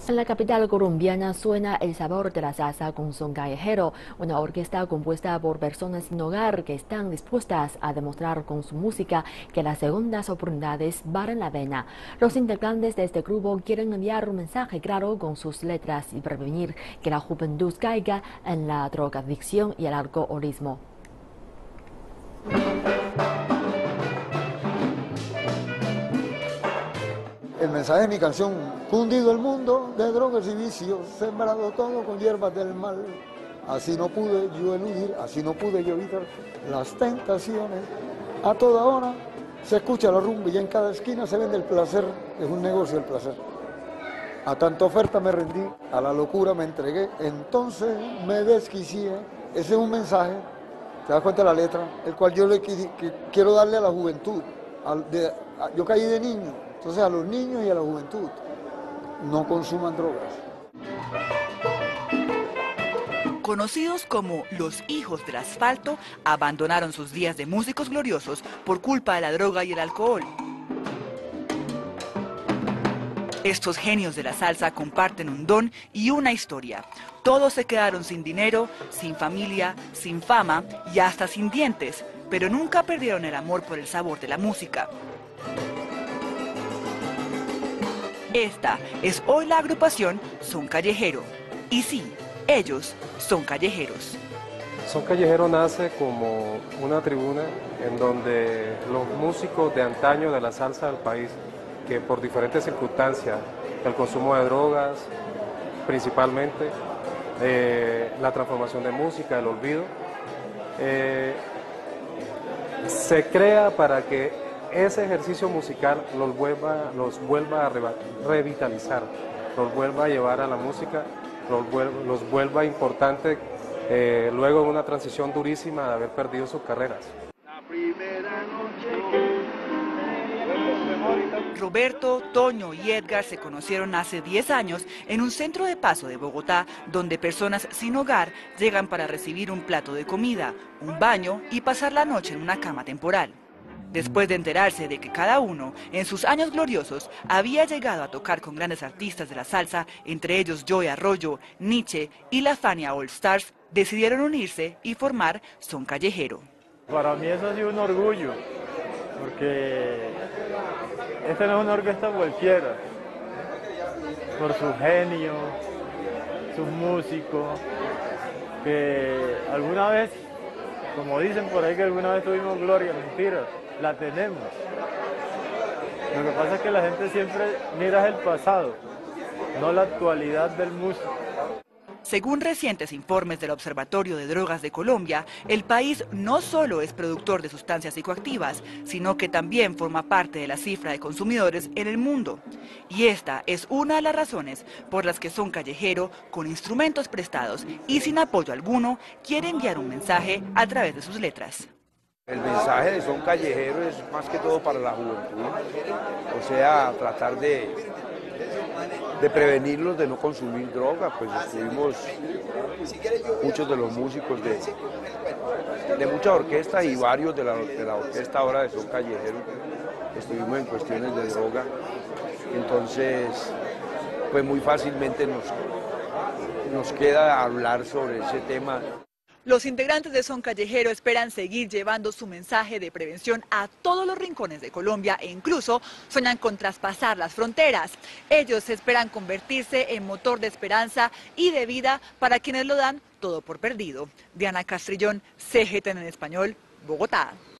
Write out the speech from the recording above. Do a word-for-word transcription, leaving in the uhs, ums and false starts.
En la capital colombiana suena el sabor de la salsa con son callejero, una orquesta compuesta por personas sin hogar que están dispuestas a demostrar con su música que las segundas oportunidades valen la pena. Los integrantes de este grupo quieren enviar un mensaje claro con sus letras y prevenir que la juventud caiga en la drogadicción y el alcoholismo. El mensaje de mi canción: fundido el mundo de drogas y vicios, sembrado todo con hierbas del mal. Así no pude yo eludir, así no pude yo evitar las tentaciones. A toda hora se escucha la rumba y en cada esquina se vende el placer. Es un negocio el placer. A tanta oferta me rendí, a la locura me entregué, entonces me desquicié. Ese es un mensaje, te das cuenta de la letra, el cual yo le que, que quiero darle a la juventud. Al, de, a, yo caí de niño. Entonces a los niños y a la juventud, no consuman drogas. Conocidos como los hijos del asfalto, abandonaron sus días de músicos gloriosos por culpa de la droga y el alcohol. Estos genios de la salsa comparten un don y una historia. Todos se quedaron sin dinero, sin familia, sin fama y hasta sin dientes, pero nunca perdieron el amor por el sabor de la música. Esta es hoy la agrupación Son Callejero. Y sí, ellos son callejeros. Son Callejero nace como una tribuna en donde los músicos de antaño de la salsa del país, que por diferentes circunstancias, el consumo de drogas principalmente, eh, la transformación de música, el olvido, eh, se crea para que ese ejercicio musical los vuelva, los vuelva a revitalizar, los vuelva a llevar a la música, los vuelva, los vuelva importantes eh, luego de una transición durísima de haber perdido sus carreras. La primera noche. Roberto, Toño y Edgar se conocieron hace diez años en un centro de paso de Bogotá, donde personas sin hogar llegan para recibir un plato de comida, un baño y pasar la noche en una cama temporal. Después de enterarse de que cada uno, en sus años gloriosos, había llegado a tocar con grandes artistas de la salsa, entre ellos Joey Arroyo, Nietzsche y la Fania All Stars, decidieron unirse y formar Son Callejero. Para mí eso ha sido un orgullo, porque esta no es una orquesta cualquiera, por su genio, sus músicos, que alguna vez, como dicen por ahí que alguna vez tuvimos gloria, mentira, la tenemos. Lo que pasa es que la gente siempre mira el pasado, no la actualidad del músico. Según recientes informes del Observatorio de Drogas de Colombia, el país no solo es productor de sustancias psicoactivas, sino que también forma parte de la cifra de consumidores en el mundo. Y esta es una de las razones por las que Son Callejero, con instrumentos prestados y sin apoyo alguno, quiere enviar un mensaje a través de sus letras. El mensaje de Son Callejero es más que todo para la juventud, o sea, tratar de, de prevenirlos de no consumir droga. Pues estuvimos muchos de los músicos de, de muchas orquestas y varios de la, de la orquesta ahora de Son Callejero, estuvimos en cuestiones de droga, entonces pues muy fácilmente nos, nos queda hablar sobre ese tema. Los integrantes de Son Callejero esperan seguir llevando su mensaje de prevención a todos los rincones de Colombia e incluso sueñan con traspasar las fronteras. Ellos esperan convertirse en motor de esperanza y de vida para quienes lo dan todo por perdido. Diana Castrillón, C G T N en español, Bogotá.